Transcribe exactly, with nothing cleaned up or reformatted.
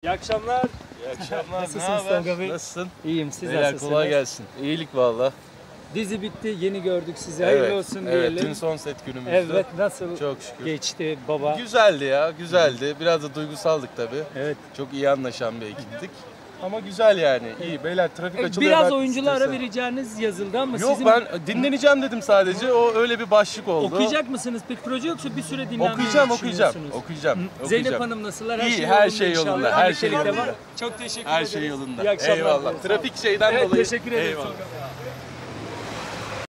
İyi akşamlar. İyi akşamlar. Nasılsınız Tolga Bey? Nasılsın? İyiyim, siz Beyler, nasılsınız? kolay gelsin. İyilik valla. Dizi bitti, yeni gördük sizi. Hayırlı Evet, olsun evet, diyelim. dün son set günümüzdü. Evet, nasıl Çok şükür. geçti baba? Güzeldi ya, güzeldi. Biraz da duygusaldık tabii. Evet. Çok iyi anlaşan bir ekiptik. Ama güzel yani, iyi. Beyler trafik açılıyor. Biraz ben oyunculara strese- vereceğiniz yazıldı ama Yok sizin ben dinleneceğim dedim sadece. O öyle bir başlık oldu. okuyacak mısınız peki proje yoksa bir süre dinlenmeyi Okuyacağım, okuyacağım. düşünüyorsunuz? Okuyacağım. Zeynep okuyacağım. Hanım nasıllar? Her İyi, şey her yolunda şey inşallah. yolunda, her Birlikte şey yolunda. var. Çok teşekkür Her ederim. şey yolunda. İyi akşamlar. Eyvallah. diliyorum. Trafik şeyden Evet, dolayı. teşekkür ederim. Eyvallah.